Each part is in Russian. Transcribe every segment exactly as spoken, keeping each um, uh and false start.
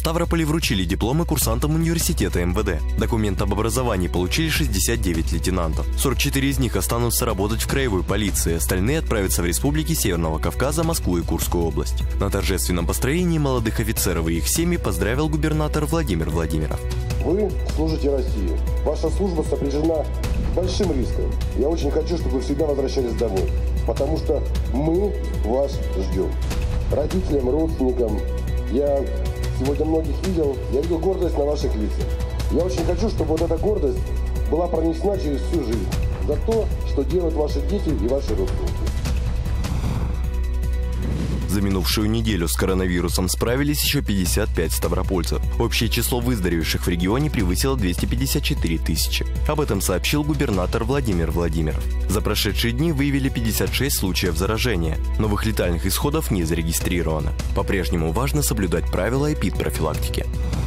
Ставрополе вручили дипломы курсантам университета эм вэ дэ. Документ об образовании получили шестьдесят девять лейтенантов. сорок четыре из них останутся работать в краевой полиции, остальные отправятся в республики Северного Кавказа, Москву и Курскую область. На торжественном построении молодых офицеров и их семьи поздравил губернатор Владимир Владимиров. Вы служите России. Ваша служба сопряжена с большим риском. Я очень хочу, чтобы вы всегда возвращались домой, потому что мы вас ждем. Родителям, родственникам. Я сегодня многих видел, я видел гордость на ваших лицах. Я очень хочу, чтобы вот эта гордость была пронесена через всю жизнь за то, что делают ваши дети и ваши родственники. За минувшую неделю с коронавирусом справились еще пятьдесят пять ставропольцев. Общее число выздоровевших в регионе превысило двести пятьдесят четыре тысячи. Об этом сообщил губернатор Владимир Владимиров. За прошедшие дни выявили пятьдесят шесть случаев заражения. Новых летальных исходов не зарегистрировано. По-прежнему важно соблюдать правила эпидпрофилактики.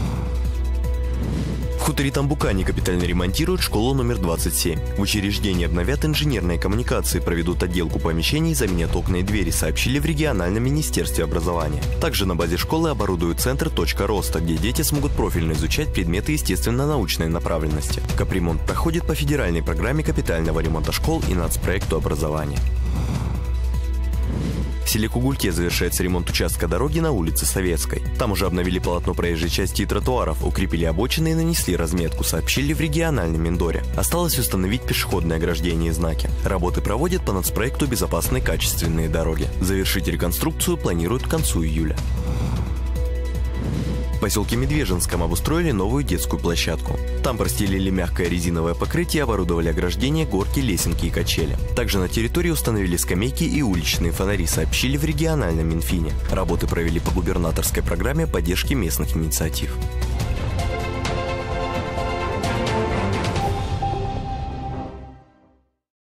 В хуторе Тамбукане капитально ремонтируют школу номер двадцать семь. В учреждении обновят инженерные коммуникации, проведут отделку помещений и заменят окна и двери, сообщили в региональном министерстве образования. Также на базе школы оборудуют центр «Точка роста», где дети смогут профильно изучать предметы естественно-научной направленности. Капремонт проходит по федеральной программе капитального ремонта школ и нацпроекту образования. В селе Кугульке завершается ремонт участка дороги на улице Советской. Там уже обновили полотно проезжей части и тротуаров, укрепили обочины и нанесли разметку, сообщили в региональном Миндоре. Осталось установить пешеходное ограждение и знаки. Работы проводят по нацпроекту «Безопасные качественные дороги». Завершить реконструкцию планируют к концу июля. В поселке Медвежинском обустроили новую детскую площадку. Там простелили мягкое резиновое покрытие, оборудовали ограждения, горки, лесенки и качели. Также на территории установили скамейки и уличные фонари, сообщили в региональном Минфине. Работы провели по губернаторской программе поддержки местных инициатив.